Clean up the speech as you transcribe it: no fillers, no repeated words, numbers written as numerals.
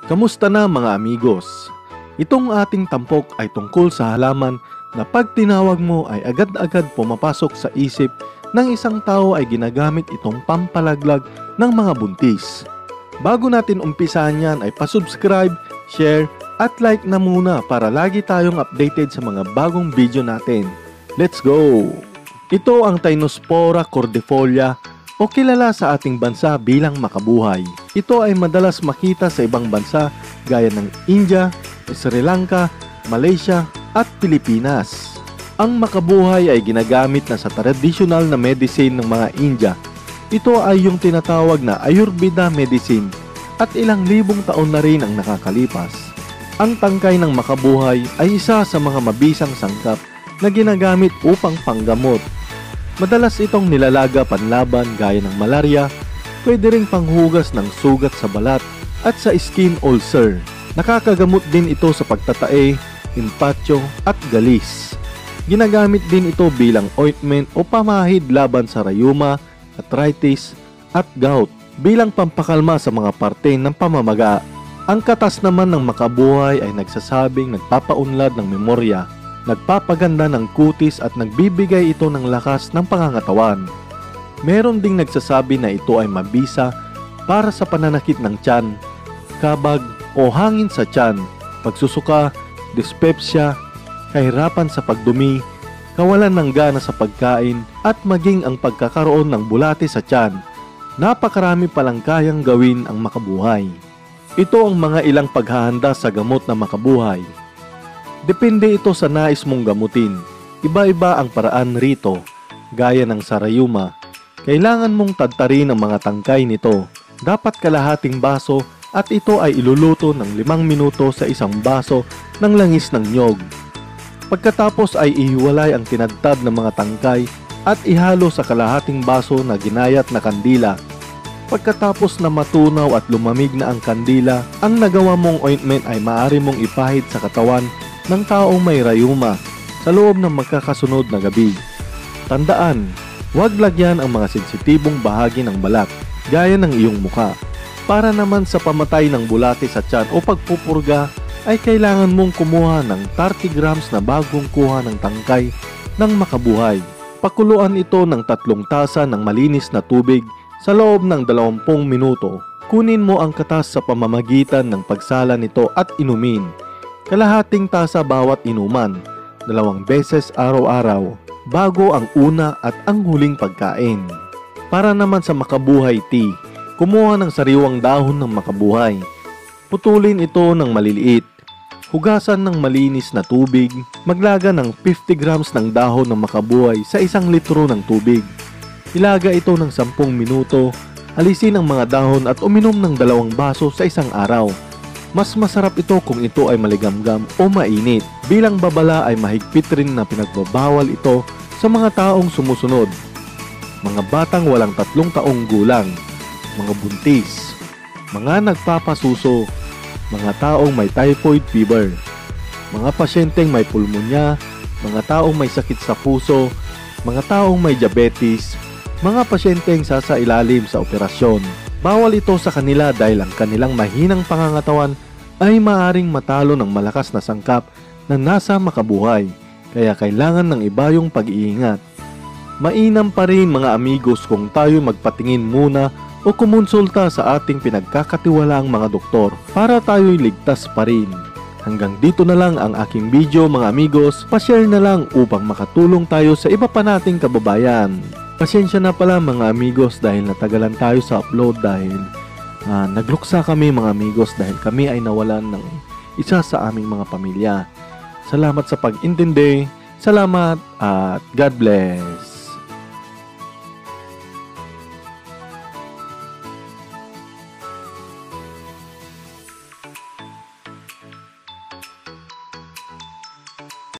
Kamusta na mga amigos? Itong ating tampok ay tungkol sa halaman na pag tinawag mo ay agad-agad pumapasok sa isip ng isang tao ay ginagamit itong pampalaglag ng mga buntis. Bago natin umpisahan yan ay pasubscribe, share at like na muna para lagi tayong updated sa mga bagong video natin. Let's go! Ito ang Tynospora cordifolia o kilala sa ating bansa bilang makabuhay. Ito ay madalas makita sa ibang bansa gaya ng India, Sri Lanka, Malaysia at Pilipinas. Ang makabuhay ay ginagamit na sa tradisyonal na medicine ng mga India. Ito ay yung tinatawag na Ayurveda medicine at ilang libong taon na rin ang nakakalipas. Ang tangkay ng makabuhay ay isa sa mga mabisang sangkap na ginagamit upang panggamot. Madalas itong nilalaga panlaban gaya ng malaria, pwede ring panghugas ng sugat sa balat at sa skin ulcer. Nakakagamot din ito sa pagtatae, impatyo at galis. Ginagamit din ito bilang ointment o pamahid laban sa rayuma, arthritis at gout bilang pampakalma sa mga parte ng pamamaga. Ang katas naman ng makabuhay ay nagsasabing nagpapaunlad ng memorya, nagpapaganda ng kutis at nagbibigay ito ng lakas ng pangangatawan. Meron ding nagsasabi na ito ay mabisa para sa pananakit ng tiyan, kabag o hangin sa tiyan, pagsusuka, dyspepsia, kahirapan sa pagdumi, kawalan ng gana sa pagkain at maging ang pagkakaroon ng bulate sa tiyan. Napakarami palang kayang gawin ang makabuhay. Ito ang mga ilang paghahanda sa gamot na makabuhay. Depende ito sa nais mong gamutin. Iba-iba ang paraan rito. Gaya ng sa rayuma, kailangan mong tadtarin ang mga tangkay nito. Dapat kalahating baso at ito ay iluluto ng 5 minuto sa isang baso ng langis ng nyog. Pagkatapos ay ihiwalay ang tinadtad ng mga tangkay at ihalo sa kalahating baso na ginayat na kandila. Pagkatapos na matunaw at lumamig na ang kandila, ang nagawa mong ointment ay maaari mong ipahid sa katawan ng taong may rayuma sa loob ng magkakasunod na gabi. Tandaan, huwag lagyan ang mga sensitibong bahagi ng balat gaya ng iyong muka. Para naman sa pamatay ng bulate sa tiyan o pagpupurga ay kailangan mong kumuha ng 30 grams na bagong kuha ng tangkay ng makabuhay. Pakuluan ito ng 3 tasa ng malinis na tubig sa loob ng 20 minuto. Kunin mo ang katas sa pamamagitan ng pagsala nito at inumin. Kalahating tasa bawat inuman, 2 beses araw-araw, bago ang una at ang huling pagkain. Para naman sa makabuhay tea, kumuha ng sariwang dahon ng makabuhay. Putulin ito ng maliliit. Hugasan ng malinis na tubig, maglaga ng 50 grams ng dahon ng makabuhay sa 1 litro ng tubig. Ilaga ito ng 10 minuto, alisin ang mga dahon at uminom ng 2 baso sa isang araw. Mas masarap ito kung ito ay maligamgam o mainit. Bilang babala ay mahigpit rin na pinagbabawal ito sa mga taong sumusunod. Mga batang walang 3 taong gulang, mga buntis, mga nagpapasuso, mga taong may typhoid fever, mga pasyenteng may pulmonya, mga taong may sakit sa puso, mga taong may diabetes, mga pasyenteng sasailalim sa operasyon. Bawal ito sa kanila dahil ang kanilang mahinang pangangatawan ay maaring matalo ng malakas na sangkap na nasa makabuhay, kaya kailangan ng iba yung pag-iingat. Mainam pa rin mga amigos kung tayo magpatingin muna o kumonsulta sa ating pinagkakatiwalaang mga doktor para tayo'y ligtas pa rin. Hanggang dito na lang ang aking video mga amigos, pa-share na lang upang makatulong tayo sa iba pa nating kababayan. Pasensya na pala mga amigos dahil natagalan tayo sa upload dahil nagluksa kami mga amigos dahil kami ay nawalan ng isa sa aming mga pamilya. Salamat sa pag-intindi, salamat at God bless.